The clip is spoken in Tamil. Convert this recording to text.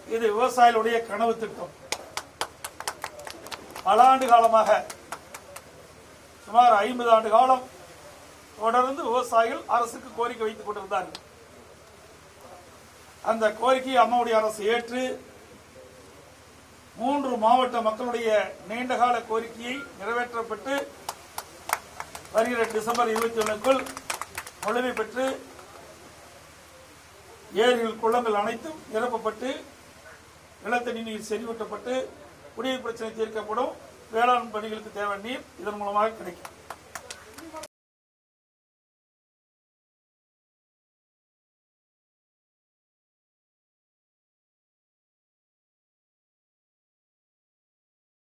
இது விவசாயிகளுடைய கனவு திட்டம். பல ஆண்டு காலமாக சுமார் 50 ஆண்டு காலம் தொடர்ந்து விவசாயிகள் அரசுக்கு கோரிக்கை வைத்துக் கொண்டிருந்தார்கள். அந்த கோரிக்கையை அம்மாவுடைய அரசு ஏற்று 3 மாவட்ட மக்களுடைய நீண்டகால கோரிக்கையை நிறைவேற்றப்பட்டு வருகிற டிசம்பர் 21க்குள் முழுமை பெற்று ஏரிகள் குளங்கள் அனைத்தும் நிரப்பப்பட்டு நிலத்தடி நீர் செறிவூட்டப்பட்டு குடிநீர் பிரச்சனை தீர்க்கப்படும். வேளாண் பணிகளுக்கு தேவையான நீர் இதன் மூலமாக கிடைக்கும்.